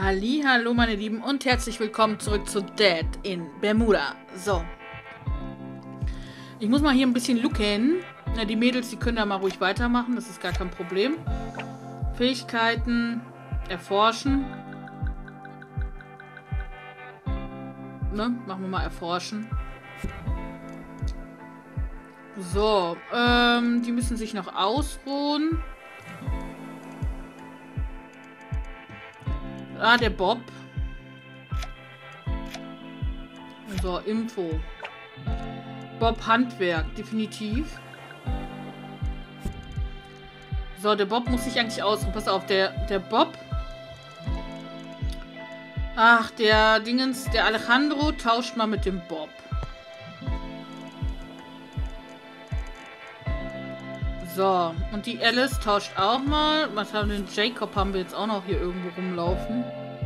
Hallo meine Lieben und herzlich willkommen zurück zu Dead in Bermuda. So. Ich muss mal hier ein bisschen looken. Na, die Mädels, die können da mal ruhig weitermachen, das ist gar kein Problem. Fähigkeiten erforschen. Ne, machen wir mal erforschen. So, die müssen sich noch ausruhen. Ah, der Bob. So, Info. Bob Handwerk, definitiv. So, der Bob muss sich eigentlich ausruhen. Pass auf, der Bob. Ach, der Dingens, der Alejandro tauscht mal mit dem Bob. So, und die Alice tauscht auch mal. Was haben wir denn? Jacob haben wir jetzt auch noch hier irgendwo rumlaufen.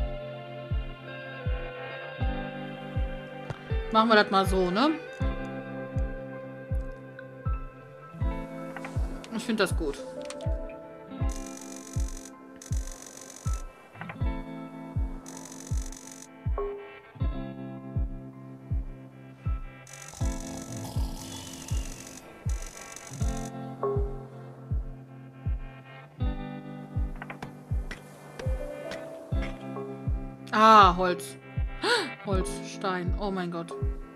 Machen wir das mal so, ne? Ich finde das gut. Ah, Holz. Holz, Stein. Oh mein Gott.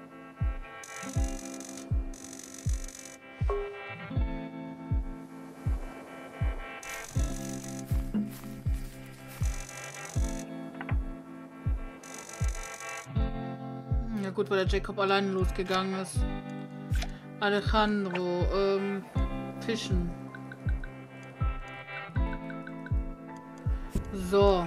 Ja gut, weil der Jacob alleine losgegangen ist. Alejandro, Fischen. So.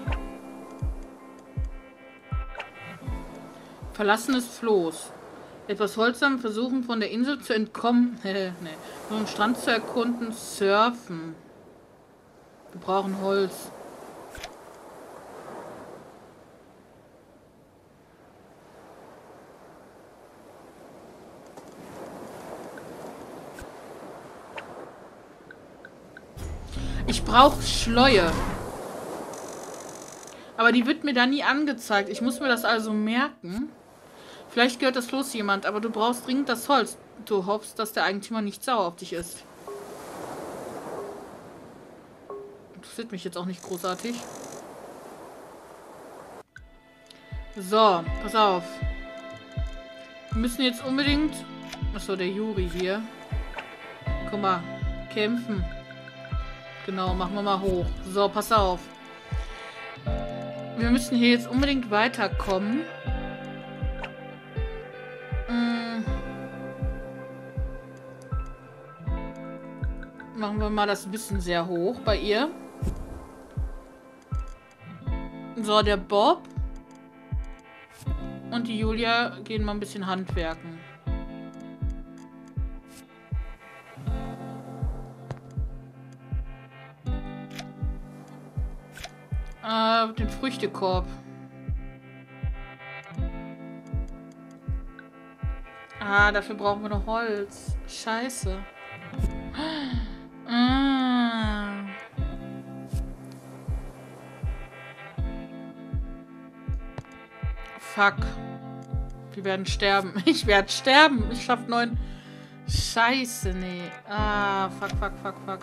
Verlassenes Floß. Etwas Holz haben, versuchen von der Insel zu entkommen. Nee. So einen Strand zu erkunden. Surfen. Wir brauchen Holz. Ich brauche Schleue. Aber die wird mir da nie angezeigt. Ich muss mir das also merken. Vielleicht gehört das Floß jemand, aber du brauchst dringend das Holz. Du hoffst, dass der Eigentümer nicht sauer auf dich ist. Interessiert mich jetzt auch nicht großartig. So, pass auf. Wir müssen jetzt unbedingt... Achso, der Juri hier. Guck mal, kämpfen. Genau, machen wir mal hoch. So, pass auf. Wir müssen hier jetzt unbedingt weiterkommen. Machen wir mal das Wissen sehr hoch bei ihr. So, der Bob und die Julia gehen mal ein bisschen handwerken. Den Früchtekorb. Ah, dafür brauchen wir noch Holz. Scheiße. Fuck. Wir werden sterben. Ich werde sterben. Ich schaff 9. Scheiße, nee. Ah, fuck.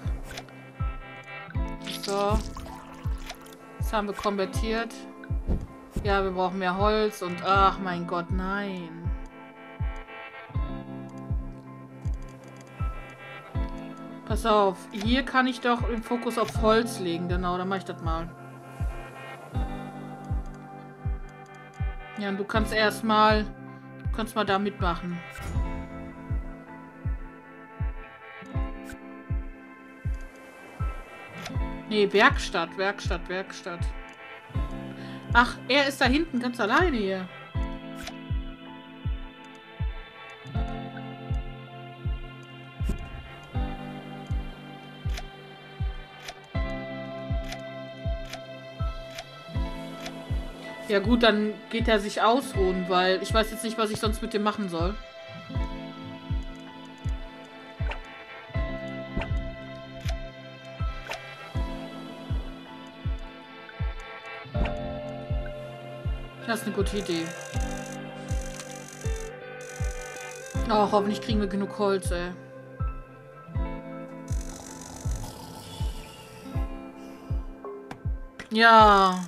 So. Das haben wir konvertiert. Ja, wir brauchen mehr Holz und ach mein Gott, nein. Pass auf, hier kann ich doch den Fokus auf Holz legen. Genau, dann mache ich das mal. Ja, und du kannst erstmal... Du kannst mal da mitmachen. Nee, Werkstatt. Ach, er ist da hinten ganz alleine hier. Ja gut, dann geht er sich ausruhen, weil ich weiß jetzt nicht, was ich sonst mit dem machen soll. Das ist eine gute Idee. Oh, hoffentlich kriegen wir genug Holz, ey. Ja.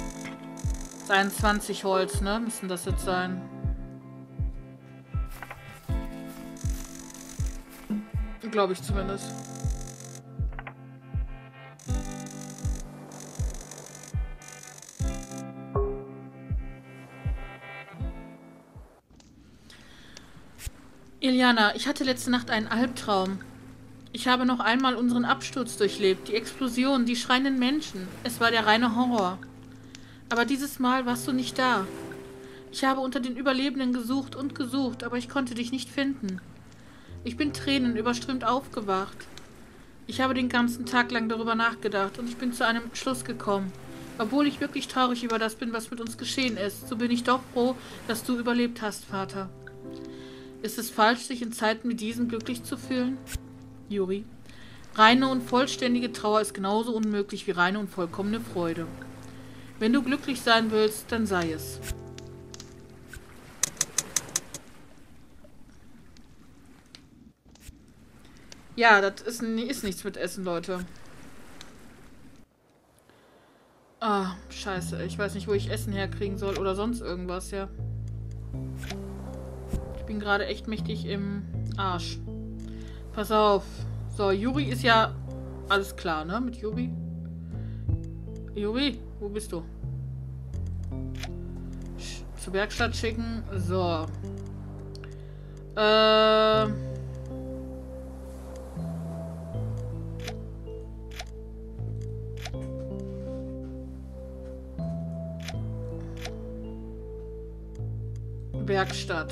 21 Holz, ne? Müssen das jetzt sein. Glaube ich zumindest. Iliana, ich hatte letzte Nacht einen Albtraum. Ich habe noch einmal unseren Absturz durchlebt, die Explosion, die schreienden Menschen. Es war der reine Horror. Aber dieses Mal warst du nicht da. Ich habe unter den Überlebenden gesucht und gesucht, aber ich konnte dich nicht finden. Ich bin tränenüberströmt aufgewacht. Ich habe den ganzen Tag lang darüber nachgedacht und ich bin zu einem Schluss gekommen. Obwohl ich wirklich traurig über das bin, was mit uns geschehen ist, so bin ich doch froh, dass du überlebt hast, Vater. Ist es falsch, sich in Zeiten wie diesen glücklich zu fühlen? Juri. Reine und vollständige Trauer ist genauso unmöglich wie reine und vollkommene Freude. Wenn du glücklich sein willst, dann sei es. Ja, das ist nichts mit Essen, Leute. Ah, scheiße. Ich weiß nicht, wo ich Essen herkriegen soll oder sonst irgendwas, ja. Ich bin gerade echt mächtig im Arsch. Pass auf. So, Juri ist ja alles klar, ne? Mit Juri. Juri, wo bist du? Zur Werkstatt schicken. So. Werkstatt.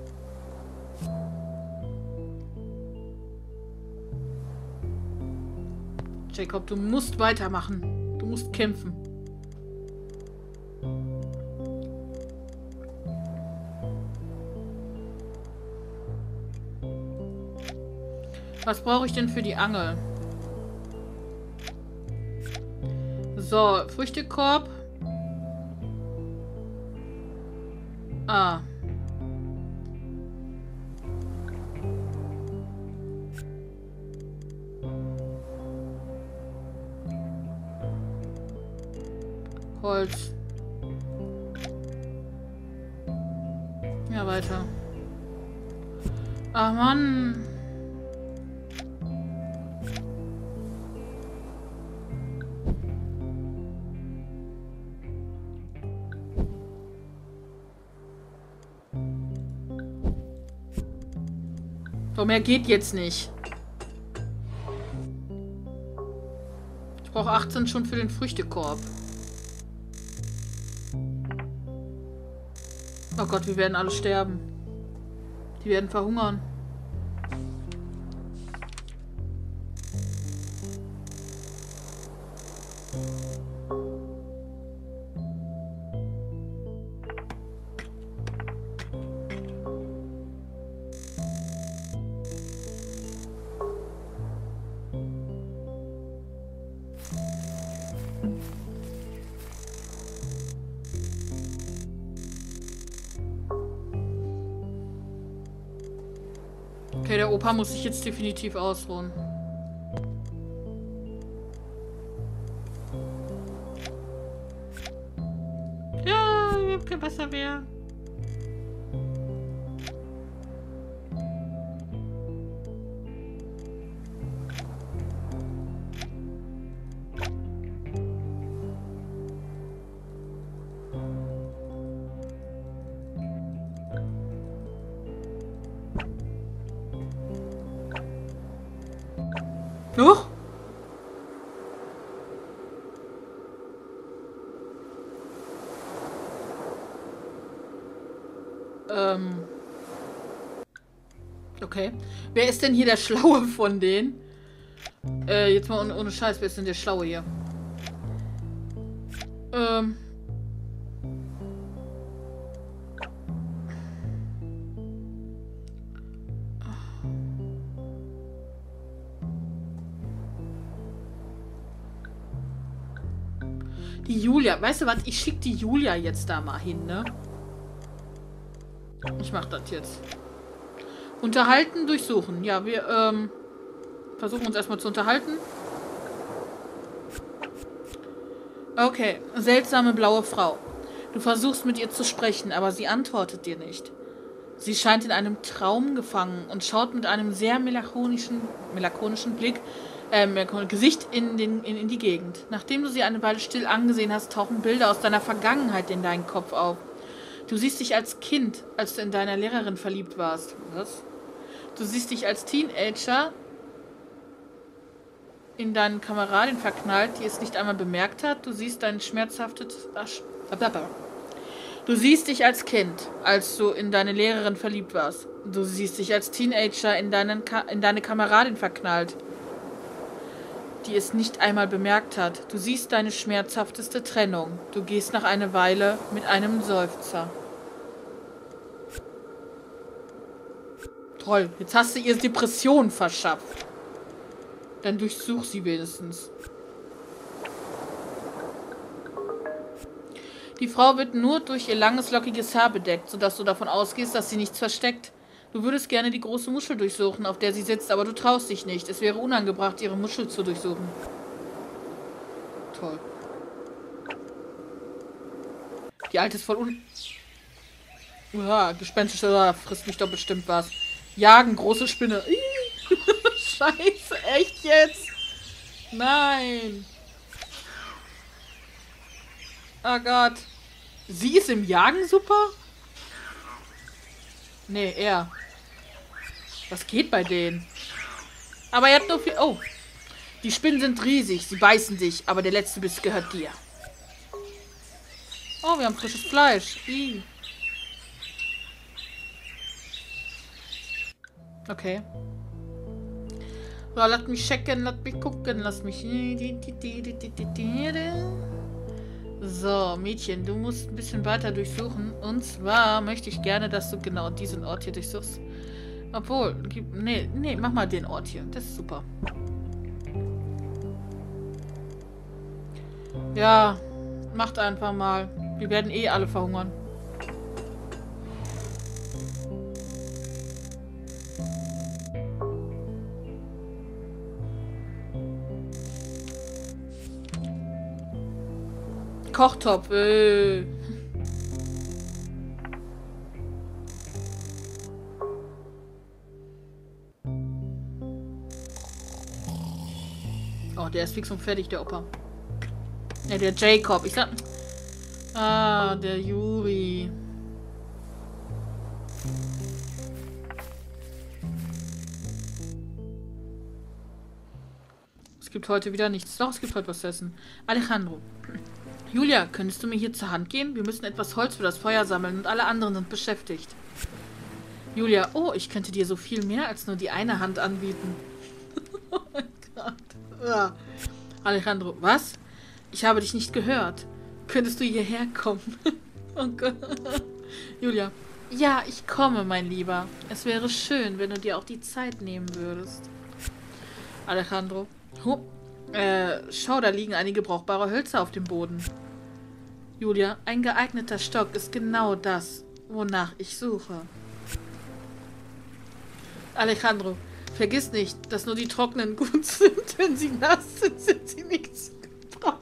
Jacob, du musst weitermachen. Du musst kämpfen. Was brauche ich denn für die Angel? So, Früchtekorb. Ah. Holz. Ja, weiter. Ach, Mann. So, mehr geht jetzt nicht. Ich brauche 18 schon für den Früchtekorb. Oh Gott, wir werden alle sterben. Die werden verhungern. Okay, der Opa muss sich jetzt definitiv ausruhen. Ja, ich hab kein Wasser mehr. Huch! Okay. Wer ist denn hier der Schlaue von denen? Jetzt mal ohne Scheiß, wer ist denn der Schlaue hier? Die Julia. Weißt du was? Ich schicke die Julia jetzt da mal hin, ne? Ich mach das jetzt. Unterhalten, durchsuchen. Ja, wir versuchen uns erstmal zu unterhalten. Okay. Seltsame blaue Frau. Du versuchst mit ihr zu sprechen, aber sie antwortet dir nicht. Sie scheint in einem Traum gefangen und schaut mit einem sehr melancholischen Blick, Gesicht in die Gegend. Nachdem du sie eine Weile still angesehen hast, tauchen Bilder aus deiner Vergangenheit in deinen Kopf auf. Du siehst dich als Kind, als du in deiner Lehrerin verliebt warst. Was? Du siehst dich als Teenager in deinen Kameradin verknallt, die es nicht einmal bemerkt hat. Du siehst dein schmerzhaftes... Du siehst dich als Kind, als du in deine Lehrerin verliebt warst. Du siehst dich als Teenager in deine Kameradin verknallt, die es nicht einmal bemerkt hat. Du siehst deine schmerzhafteste Trennung. Du gehst nach einer Weile mit einem Seufzer. Toll, jetzt hast du ihr Depression verschafft. Dann durchsuch sie wenigstens. Die Frau wird nur durch ihr langes, lockiges Haar bedeckt, sodass du davon ausgehst, dass sie nichts versteckt. Du würdest gerne die große Muschel durchsuchen, auf der sie sitzt, aber du traust dich nicht. Es wäre unangebracht, ihre Muschel zu durchsuchen. Toll. Die Alte ist voll Ja, gespenstisch, oder frisst mich doch bestimmt was. Jagen, große Spinne. Scheiße, echt jetzt? Nein. Oh Gott. Sie ist im Jagen super? Nee, er. Was geht bei denen? Aber er hat nur viel... Oh. Die Spinnen sind riesig. Sie beißen dich. Aber der letzte Biss gehört dir. Oh, wir haben frisches Fleisch. Ih. Okay. So, lass mich checken. Lass mich gucken. Lass mich... So, Mädchen, du musst ein bisschen weiter durchsuchen. Und zwar möchte ich gerne, dass du genau diesen Ort hier durchsuchst. Obwohl, nee, mach mal den Ort hier. Das ist super. Ja, macht einfach mal. Wir werden eh alle verhungern. Kochtopf. Oh, der ist fix und fertig, der Opa. Ja, der Jacob. Ich sag... Ah, der Juri. Es gibt heute wieder nichts. Doch, es gibt heute was zu essen. Alejandro. Julia, könntest du mir hier zur Hand gehen? Wir müssen etwas Holz für das Feuer sammeln und alle anderen sind beschäftigt. Julia, oh, ich könnte dir so viel mehr als nur die eine Hand anbieten. Oh mein Gott. Ja. Alejandro, was? Ich habe dich nicht gehört. Könntest du hierher kommen? Oh Gott. Julia, ja, ich komme, mein Lieber. Es wäre schön, wenn du dir auch die Zeit nehmen würdest. Alejandro, schau, da liegen einige brauchbare Hölzer auf dem Boden. Julia, ein geeigneter Stock ist genau das, wonach ich suche. Alejandro, vergiss nicht, dass nur die trockenen gut sind. Wenn sie nass sind, sind sie nichts gebraucht.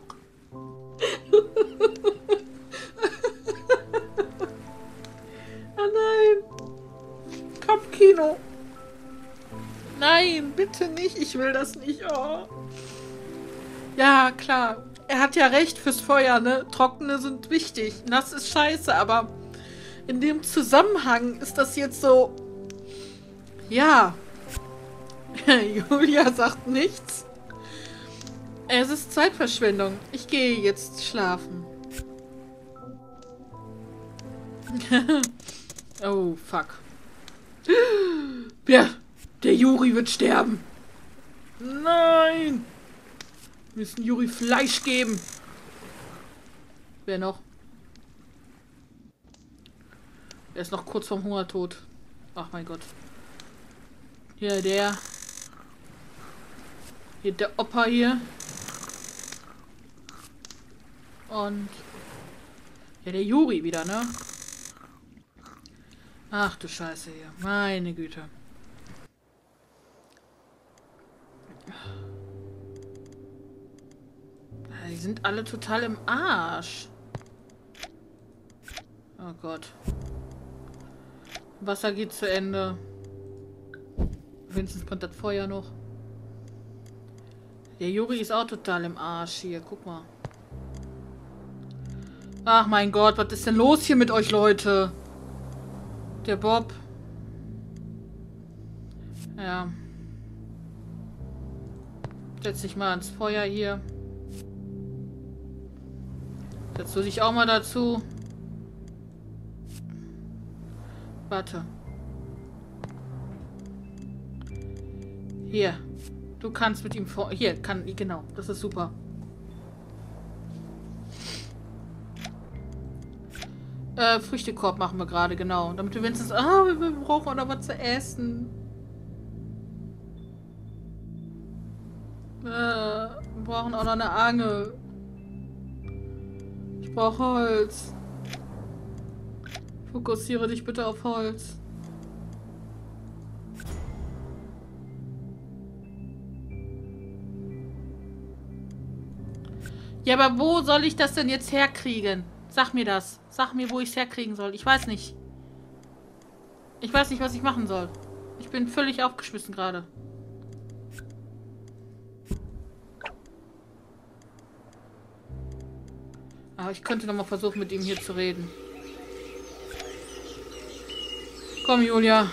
Oh nein. Kopfkino. Nein, bitte nicht. Ich will das nicht. Oh. Ja, klar. Er hat ja recht fürs Feuer, ne? Trockene sind wichtig. Nass ist scheiße, aber in dem Zusammenhang ist das jetzt so... Ja. Julia sagt nichts. Es ist Zeitverschwendung. Ich gehe jetzt schlafen. Oh, fuck. Ja, der Juri wird sterben. Nein. Wir müssen Juri Fleisch geben. Wer noch? Er ist noch kurz vorm Hungertod. Ach mein Gott. Hier, der. Hier, der Opa hier. Und... Ja, der Juri wieder, ne? Ach du Scheiße hier. Meine Güte. Die sind alle total im Arsch. Oh Gott. Wasser geht zu Ende. Wenigstens brennt das Feuer noch. Der Juri ist auch total im Arsch hier. Guck mal. Ach mein Gott, was ist denn los hier mit euch, Leute? Der Bob. Ja. Setz dich mal ans Feuer hier. Setzt du dich auch mal dazu? Warte. Hier. Du kannst mit ihm vor... Hier, genau. Das ist super. Früchtekorb machen wir gerade, genau. Damit wir wenigstens... Ah, wir brauchen auch noch was zu essen. Wir brauchen auch noch eine Angel. Ich brauche Holz. Fokussiere dich bitte auf Holz. Ja, aber wo soll ich das denn jetzt herkriegen? Sag mir das. Sag mir, wo ich es herkriegen soll. Ich weiß nicht. Ich weiß nicht, was ich machen soll. Ich bin völlig aufgeschmissen gerade. Aber ich könnte noch mal versuchen, mit ihm hier zu reden. Komm, Julia.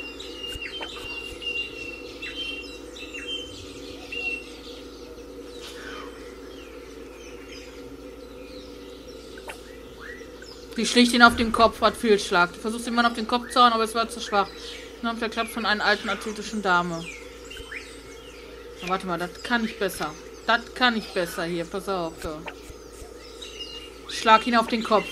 Die schlägt ihn auf den Kopf, hat Fehlschlag. Du versuchst ihn mal auf den Kopf zu hauen, aber es war zu schwach. Nur auf der Klappe von einer alten athletischen Dame. Na, warte mal, das kann ich besser. Das kann ich besser hier. Pass auf. So. Schlag ihn auf den Kopf.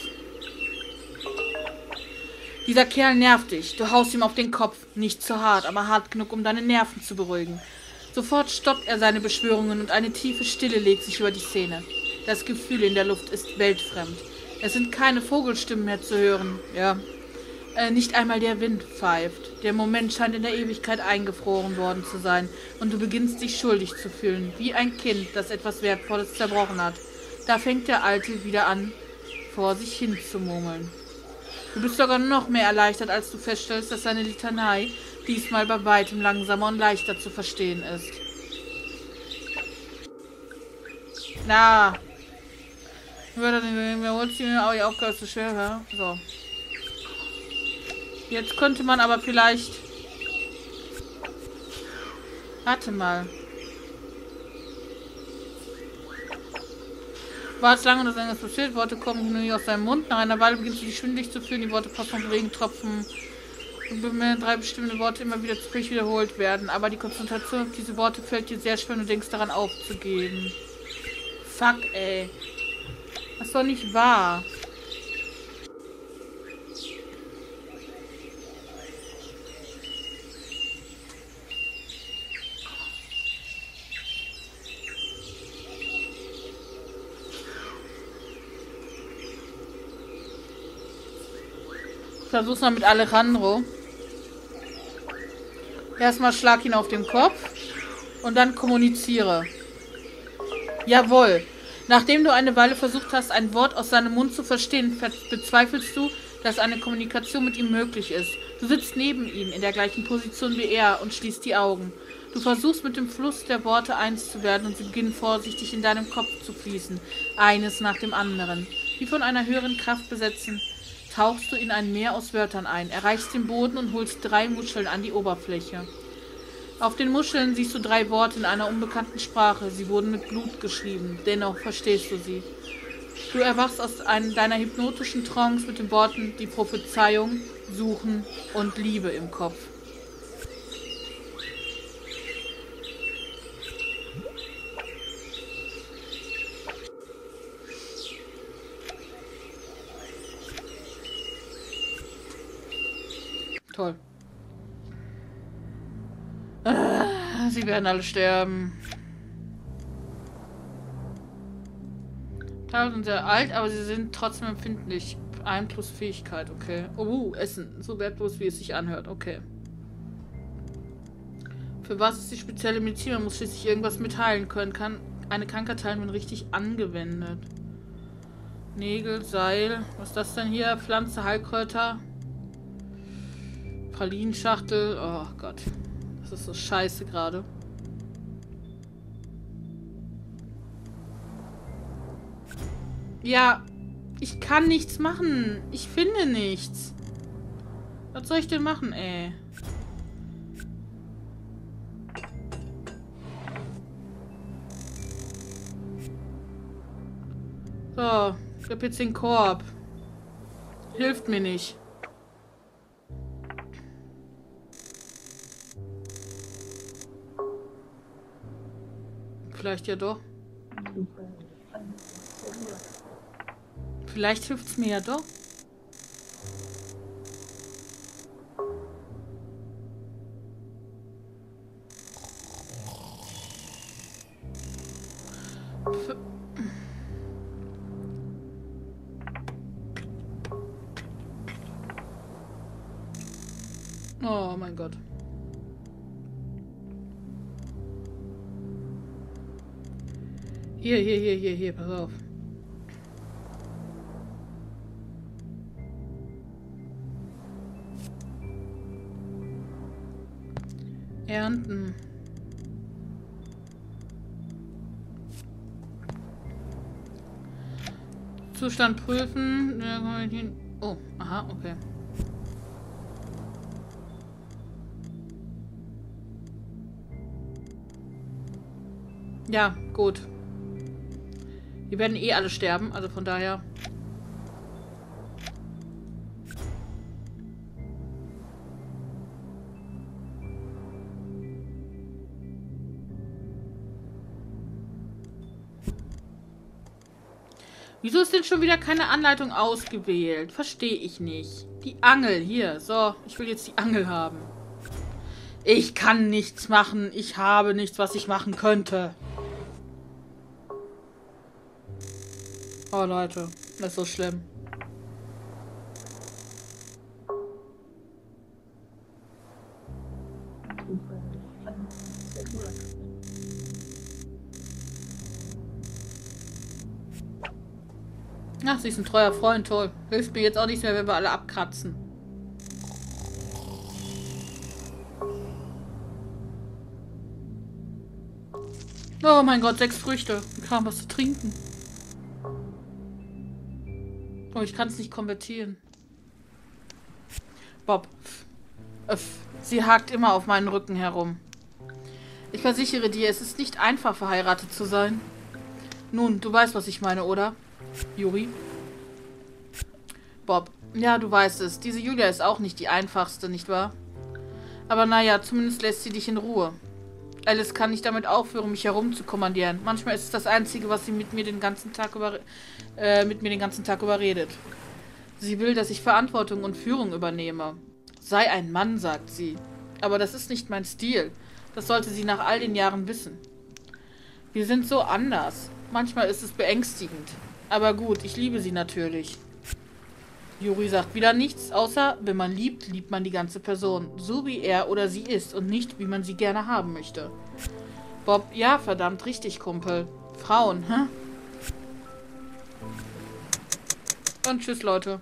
Dieser Kerl nervt dich. Du haust ihm auf den Kopf. Nicht zu hart, aber hart genug, um deine Nerven zu beruhigen. Sofort stoppt er seine Beschwörungen und eine tiefe Stille legt sich über die Szene. Das Gefühl in der Luft ist weltfremd. Es sind keine Vogelstimmen mehr zu hören. Ja. Nicht einmal der Wind pfeift. Der Moment scheint in der Ewigkeit eingefroren worden zu sein. Und du beginnst dich schuldig zu fühlen. Wie ein Kind, das etwas Wertvolles zerbrochen hat. Da fängt der Alte wieder an, vor sich hin zu murmeln. Du bist sogar noch mehr erleichtert, als du feststellst, dass seine Litanei diesmal bei weitem langsamer und leichter zu verstehen ist. Na. Wer holt sie mir? Aber die Aufgabe ist zu schwer, ja? So. Jetzt könnte man aber vielleicht... Warte mal. Warte lange, dass irgendwas passiert. Worte kommen nur nicht aus seinem Mund. Nach einer Weile beginnst du dich schwindelig zu fühlen. Die Worte passen von Regentropfen. Und wenn 3 bestimmte Worte immer wieder zu früh wiederholt werden. Aber die Konzentration auf diese Worte fällt dir sehr schwer und du denkst daran aufzugeben. Fuck, ey. Das ist doch nicht wahr. Versuch's mal mit Alejandro. Erstmal schlag ihn auf den Kopf und dann kommuniziere. Jawohl. Nachdem du eine Weile versucht hast, ein Wort aus seinem Mund zu verstehen, bezweifelst du, dass eine Kommunikation mit ihm möglich ist. Du sitzt neben ihm in der gleichen Position wie er und schließt die Augen. Du versuchst mit dem Fluss der Worte eins zu werden und sie beginnen vorsichtig in deinem Kopf zu fließen, eines nach dem anderen. Wie von einer höheren Kraft besetzen, tauchst du in ein Meer aus Wörtern ein, erreichst den Boden und holst 3 Muscheln an die Oberfläche. Auf den Muscheln siehst du 3 Worte in einer unbekannten Sprache. Sie wurden mit Blut geschrieben, dennoch verstehst du sie. Du erwachst aus deiner hypnotischen Trance mit den Worten die Prophezeiung, Suchen und Liebe im Kopf. Toll. Sie werden alle sterben. Teile sind sehr alt, aber sie sind trotzdem empfindlich. 1 plus Fähigkeit, okay. Oh, Essen. So wertlos, wie es sich anhört, okay. Für was ist die spezielle Medizin? Man muss schließlich irgendwas mitteilen können. Kann eine Krankheit heilen, wenn richtig angewendet. Nägel, Seil. Was ist das denn hier? Pflanze, Heilkräuter. Pralinenschachtel. Oh Gott. Das ist so scheiße gerade. Ja, ich kann nichts machen. Ich finde nichts. Was soll ich denn machen, ey? So, ich hab jetzt den Korb. Hilft mir nicht. Vielleicht ja doch. Vielleicht hilft es mir ja doch. Oh mein Gott. Hier, pass auf. Ernten. Zustand prüfen. Oh, aha, okay. Ja, gut. Wir werden eh alle sterben, also von daher. Wieso ist denn schon wieder keine Anleitung ausgewählt? Verstehe ich nicht. Die Angel, hier. So, ich will jetzt die Angel haben. Ich kann nichts machen. Ich habe nichts, was ich machen könnte. Oh, Leute. Das ist so schlimm. Ach, sie ist ein treuer Freund, toll. Hilft mir jetzt auch nicht mehr, wenn wir alle abkratzen. Oh mein Gott, 6 Früchte. Wir haben was zu trinken. Oh, ich kann es nicht konvertieren. Bob. Sie hakt immer auf meinen Rücken herum. Ich versichere dir, es ist nicht einfach, verheiratet zu sein. Nun, du weißt, was ich meine, oder? Yuri? Bob. Ja, du weißt es. Diese Julia ist auch nicht die einfachste, nicht wahr? Aber naja, zumindest lässt sie dich in Ruhe. Alice kann nicht damit aufhören, mich herumzukommandieren. Manchmal ist es das Einzige, was sie mit mir den ganzen Tag überredet. Sie will, dass ich Verantwortung und Führung übernehme. Sei ein Mann, sagt sie. Aber das ist nicht mein Stil. Das sollte sie nach all den Jahren wissen. Wir sind so anders. Manchmal ist es beängstigend. Aber gut, ich liebe sie natürlich. Yuri sagt wieder nichts, außer, wenn man liebt, liebt man die ganze Person. So wie er oder sie ist und nicht, wie man sie gerne haben möchte. Bob, ja, verdammt richtig, Kumpel. Frauen, hä? Und tschüss, Leute.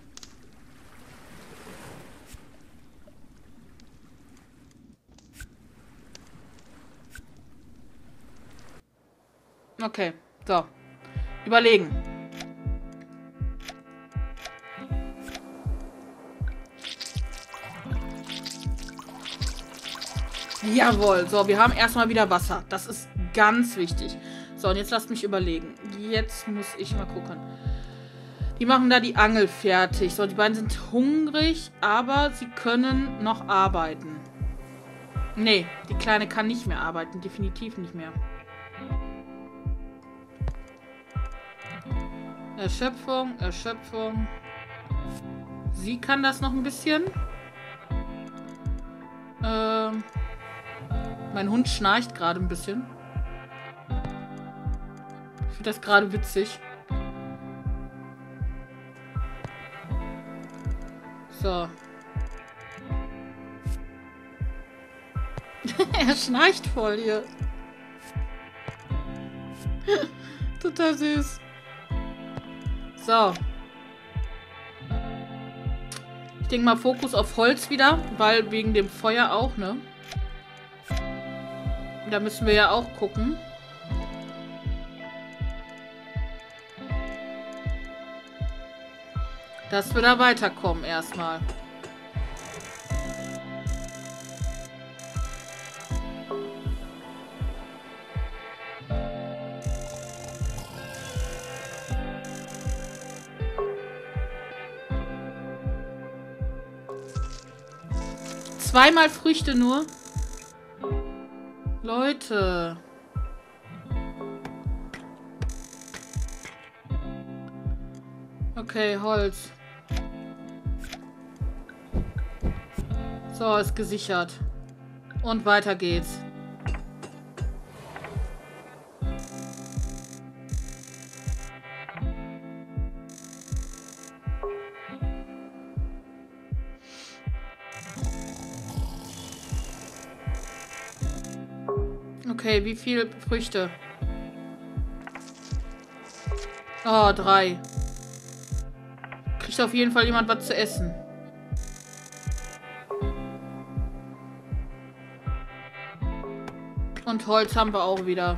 Okay, so. Überlegen. Jawohl, so, wir haben erstmal wieder Wasser. Das ist ganz wichtig. So, und jetzt lasst mich überlegen. Jetzt muss ich mal gucken. Die machen da die Angel fertig. So, die beiden sind hungrig, aber sie können noch arbeiten. Nee, die Kleine kann nicht mehr arbeiten. Definitiv nicht mehr. Erschöpfung, Erschöpfung. Sie kann das noch ein bisschen. Mein Hund schnarcht gerade ein bisschen. Ich finde das gerade witzig. So. Er schnarcht voll hier. Total süß. So. Ich denke mal Fokus auf Holz wieder, weil wegen dem Feuer auch, ne? Da müssen wir ja auch gucken. Dass wir da weiterkommen erstmal. Zweimal Früchte nur. Leute. Okay, Holz. So, ist gesichert. Und weiter geht's. Okay, wie viele Früchte? Oh, 3. Kriegt auf jeden Fall jemand was zu essen. Und Holz haben wir auch wieder.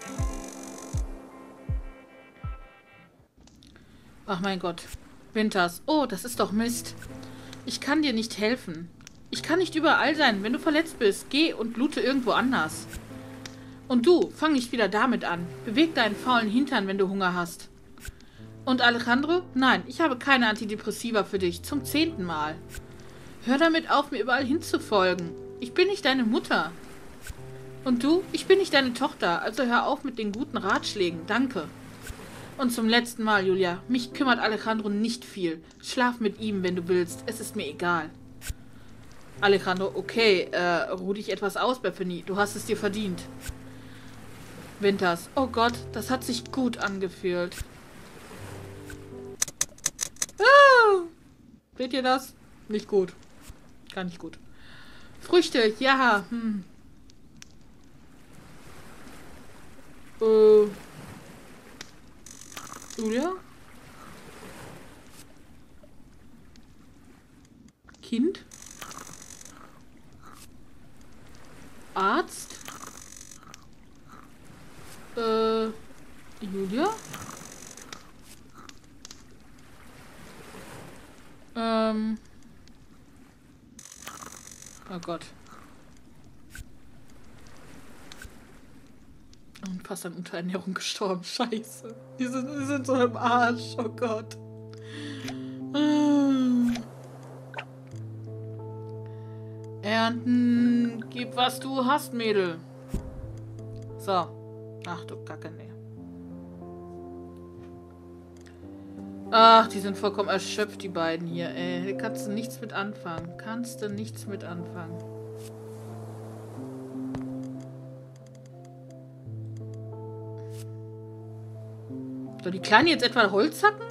Ach mein Gott. Winters. Oh, das ist doch Mist. Ich kann dir nicht helfen. Ich kann nicht überall sein. Wenn du verletzt bist, geh und blute irgendwo anders. Und du, fang nicht wieder damit an. Beweg deinen faulen Hintern, wenn du Hunger hast. Und Alejandro? Nein, ich habe keine Antidepressiva für dich. Zum 10. Mal. Hör damit auf, mir überall hinzufolgen. Ich bin nicht deine Mutter. Und du? Ich bin nicht deine Tochter. Also hör auf mit den guten Ratschlägen. Danke. Und zum letzten Mal, Julia. Mich kümmert Alejandro nicht viel. Schlaf mit ihm, wenn du willst. Es ist mir egal. Alejandro, okay. Ruh dich etwas aus, Bethany. Du hast es dir verdient. Winters. Oh Gott, das hat sich gut angefühlt. Ah! Seht ihr das? Nicht gut. Gar nicht gut. Früchte, ja. Julia? Kind? Arzt? Julia? Oh Gott. Und fast an Unterernährung gestorben. Scheiße. Die sind so im Arsch. Oh Gott. Ernten. Gib, was du hast, Mädel. So. Ach du Kacke, nee. Ach, die sind vollkommen erschöpft, die beiden hier, ey. Da kannst du nichts mit anfangen. Kannst du nichts mit anfangen. Soll die Kleine jetzt etwa Holz hacken?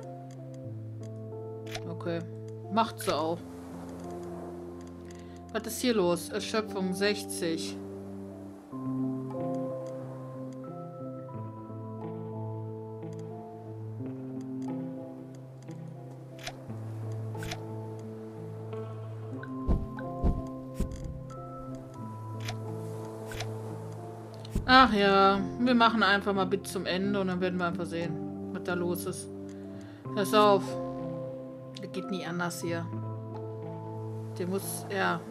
Okay. Macht sie auch. Was ist hier los? Erschöpfung 60. Ach ja, wir machen einfach mal bis zum Ende und dann werden wir einfach sehen, was da los ist. Pass auf. Das geht nie anders hier. Der muss, ja.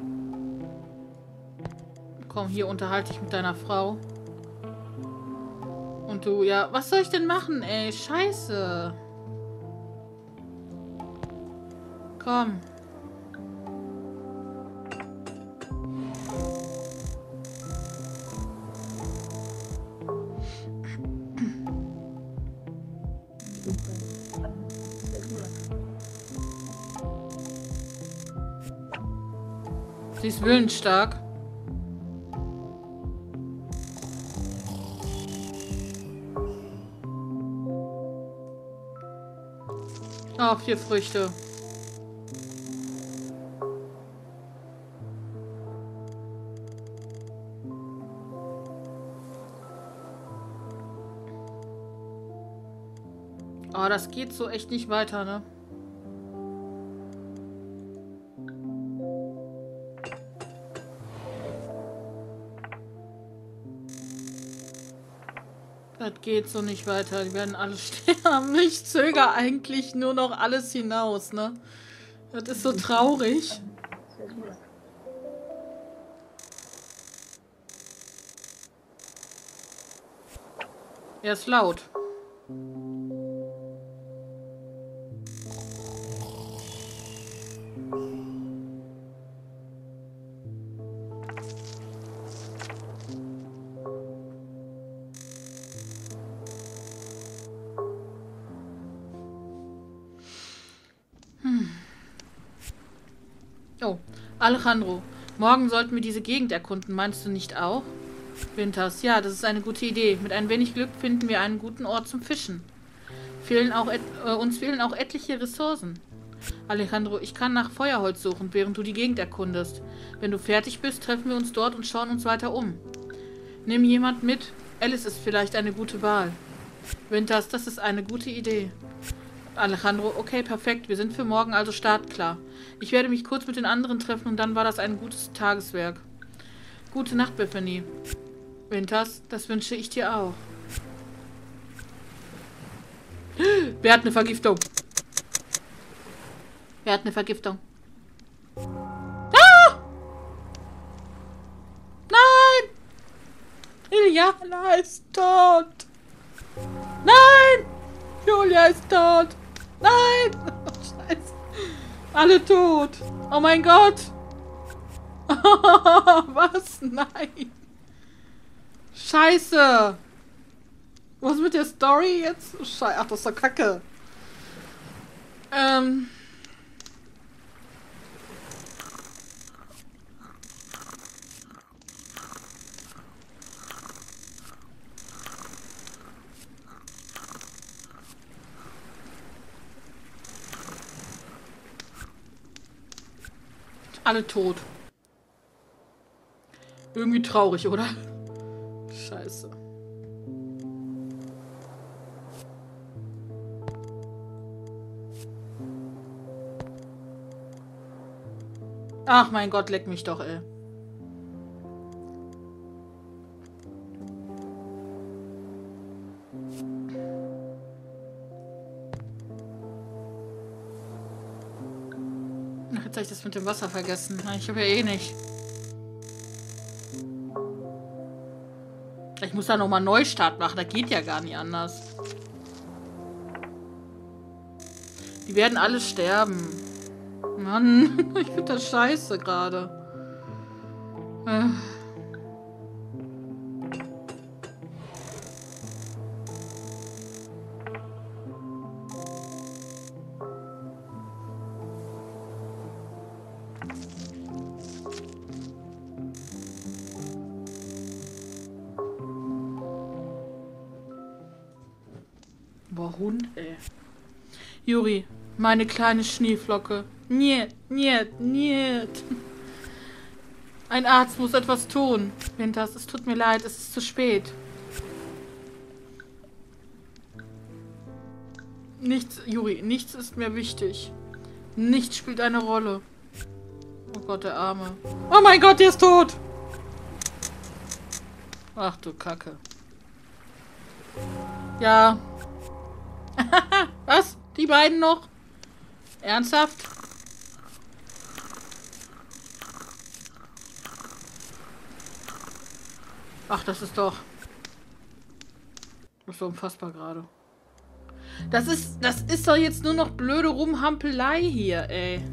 Komm, hier unterhalte ich mit deiner Frau. Und du, ja, was soll ich denn machen, ey? Scheiße. Komm. Sie ist willensstark. Oh, 4 Früchte. Oh, das geht so echt nicht weiter, ne? Das geht so nicht weiter. Die werden alle sterben. Ich zögere eigentlich nur noch alles hinaus, ne? Das ist so traurig. Er ist laut. Oh, Alejandro, morgen sollten wir diese Gegend erkunden, meinst du nicht auch? Winters, ja, das ist eine gute Idee. Mit ein wenig Glück finden wir einen guten Ort zum Fischen. Uns fehlen auch etliche Ressourcen. Alejandro, ich kann nach Feuerholz suchen, während du die Gegend erkundest. Wenn du fertig bist, treffen wir uns dort und schauen uns weiter um. Nimm jemand mit. Alice ist vielleicht eine gute Wahl. Winters, das ist eine gute Idee. Alejandro, okay, perfekt. Wir sind für morgen also startklar. Ich werde mich kurz mit den anderen treffen und dann war das ein gutes Tageswerk. Gute Nacht, Bethany. Winters, das wünsche ich dir auch. Wer hat eine Vergiftung? Wer hat eine Vergiftung? Ah! Nein! Iliana ist tot! Nein! Julia ist tot! Nein! Oh, Scheiße. Alle tot! Oh mein Gott! Was? Nein! Scheiße! Was mit der Story jetzt? Scheiße, ach, das ist doch Kacke. Alle tot. Irgendwie traurig, oder? Scheiße. Ach mein Gott, leck mich doch, ey. Ach, jetzt habe ich das mit dem Wasser vergessen. Ich habe ja eh nicht. Ich muss da nochmal Neustart machen. Das geht ja gar nicht anders. Die werden alle sterben. Mann, ich finde das scheiße gerade. Boah, Hund, ey. Juri, meine kleine Schneeflocke. Niet, niet, niet. Ein Arzt muss etwas tun. Winters, es tut mir leid, es ist zu spät. Nichts, Juri, nichts ist mehr wichtig. Nichts spielt eine Rolle. Oh Gott, der Arme. Oh mein Gott, der ist tot! Ach du Kacke. Ja. Was? Die beiden noch? Ernsthaft? Ach, das ist doch... Das ist so unfassbar gerade. Das ist doch jetzt nur noch blöde Rumhampelei hier, ey.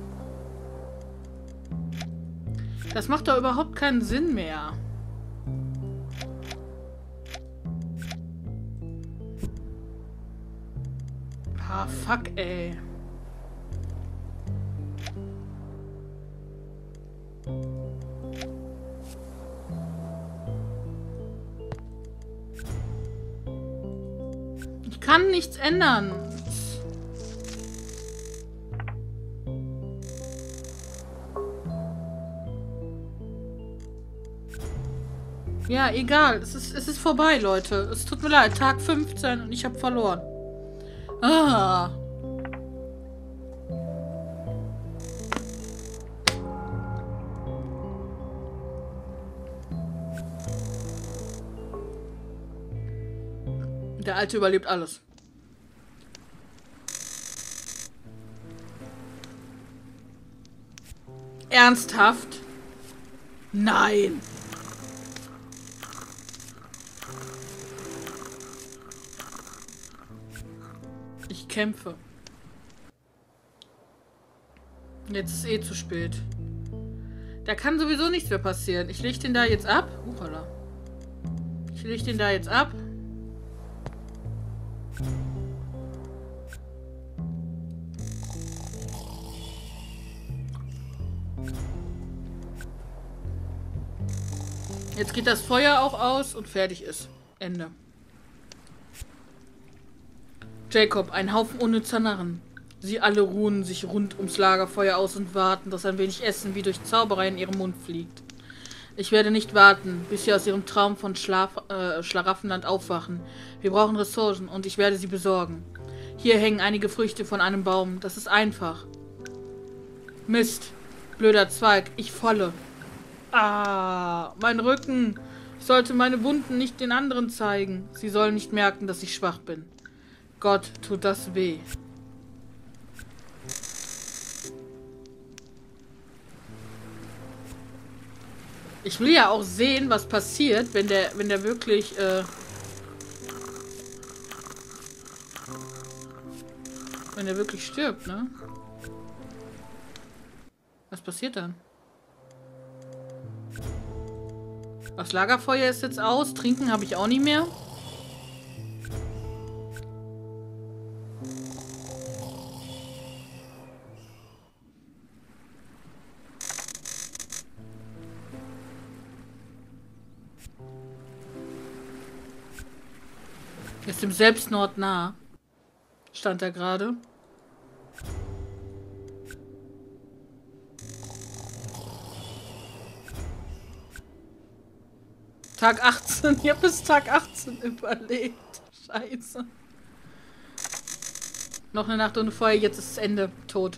Das macht doch überhaupt keinen Sinn mehr. Ah, fuck, ey. Ich kann nichts ändern. Ja, egal. Es ist vorbei, Leute. Es tut mir leid. Tag 15 und ich habe verloren. Ah. Der Alte überlebt alles. Ernsthaft? Nein. Ich kämpfe. Jetzt ist eh zu spät. Da kann sowieso nichts mehr passieren. Ich leg den da jetzt ab. Huchala. Ich leg den da jetzt ab. Jetzt geht das Feuer auch aus und fertig ist. Ende. Jacob, ein Haufen unnützer Narren. Sie alle ruhen sich rund ums Lagerfeuer aus und warten, dass ein wenig Essen wie durch Zauberei in ihrem Mund fliegt. Ich werde nicht warten, bis sie aus ihrem Traum von Schlaraffenland aufwachen. Wir brauchen Ressourcen und ich werde sie besorgen. Hier hängen einige Früchte von einem Baum. Das ist einfach. Mist. Blöder Zweig. Ich falle. Ah, mein Rücken. Ich sollte meine Wunden nicht den anderen zeigen. Sie sollen nicht merken, dass ich schwach bin. Gott, tut das weh. Ich will ja auch sehen, was passiert, wenn der wirklich, wenn der wirklich stirbt, ne? Was passiert dann? Das Lagerfeuer ist jetzt aus. Trinken habe ich auch nicht mehr. Ist dem Selbstmord nah. Stand da gerade. Tag 18. Ich habe bis Tag 18 überlebt. Scheiße. Noch eine Nacht ohne Feuer. Jetzt ist das Ende. Tot.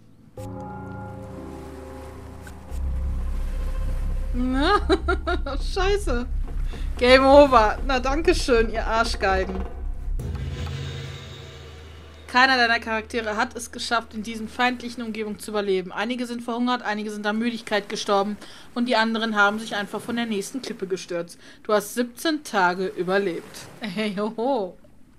Na? Scheiße. Game over. Na, danke schön, ihr Arschgeigen. Keiner deiner Charaktere hat es geschafft, in diesen feindlichen Umgebungen zu überleben. Einige sind verhungert, einige sind an Müdigkeit gestorben und die anderen haben sich einfach von der nächsten Klippe gestürzt. Du hast 17 Tage überlebt. Hey, hoho.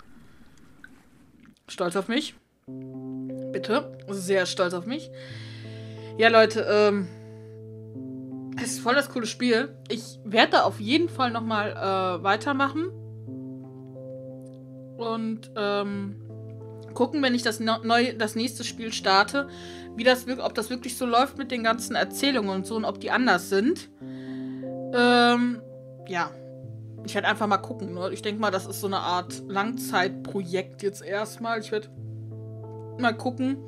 Stolz auf mich? Bitte? Sehr stolz auf mich. Ja, Leute, es ist voll das coole Spiel. Ich werde da auf jeden Fall nochmal weitermachen. Und, gucken, wenn ich das nächste Spiel starte, ob das wirklich so läuft mit den ganzen Erzählungen und so und ob die anders sind. Ja. Ich werde einfach mal gucken. Ne? Ich denke mal, das ist so eine Art Langzeitprojekt jetzt erstmal. Ich werde mal gucken,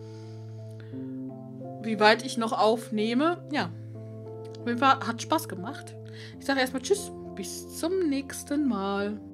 wie weit ich noch aufnehme. Ja. Auf jeden Fall hat Spaß gemacht. Ich sage erstmal Tschüss. Bis zum nächsten Mal.